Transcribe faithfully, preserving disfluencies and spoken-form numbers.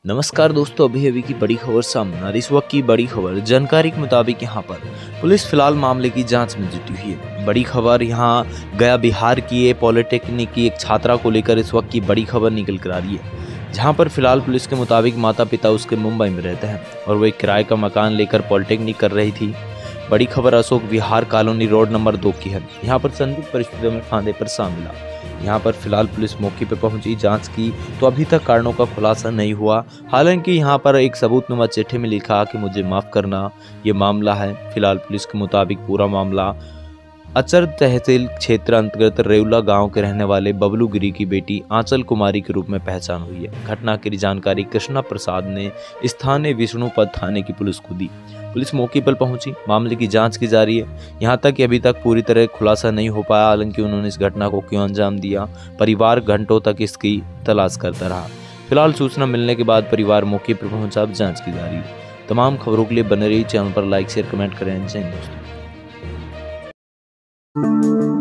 नमस्कार दोस्तों, अभी अभी की बड़ी खबर सामने आ रही। इस वक्त की बड़ी खबर जानकारी के मुताबिक यहाँ पर पुलिस फिलहाल मामले की जांच में जुटी हुई है। बड़ी खबर यहाँ गया बिहार की पॉलिटेक्निक की एक छात्रा को लेकर इस वक्त की बड़ी खबर निकल कर आ रही है, जहाँ पर फिलहाल पुलिस के मुताबिक माता पिता उसके मुंबई में रहते हैं और वो एक किराए का मकान लेकर पॉलिटेक्निक कर रही थी। बड़ी खबर Ashok Vihar colony road number दो की है। यहाँ पर संदिग्ध परिस्थितियों में फांदे पर सांप मिला। यहाँ पर फिलहाल पुलिस मौके पर पहुंची, जांच की तो अभी तक कारणों का खुलासा नहीं हुआ। हालांकि यहाँ पर एक सबूतनुमा चिट्ठी में लिखा कि मुझे माफ करना, ये मामला है। फिलहाल पुलिस के मुताबिक पूरा मामला अचर तहसील क्षेत्र अंतर्गत रेउला गांव के रहने वाले बबलू गिरी की बेटी आंचल कुमारी के रूप में पहचान हुई है। घटना की जानकारी कृष्णा प्रसाद ने स्थानीय विष्णुपद थाने की पुलिस को दी। पुलिस मौके पर पहुंची, मामले की जांच की जा रही है। यहाँ तक कि अभी तक पूरी तरह खुलासा नहीं हो पाया, हालांकि उन्होंने इस घटना को क्यों अंजाम दिया, परिवार घंटों तक इसकी तलाश करता रहा। फिलहाल सूचना मिलने के बाद परिवार मौके पर पहुंचा, अब जांच की जा रही है। तमाम खबरों के लिए बने रहिए चैनल पर, लाइक शेयर कमेंट करें। जय हिंद दोस्तों।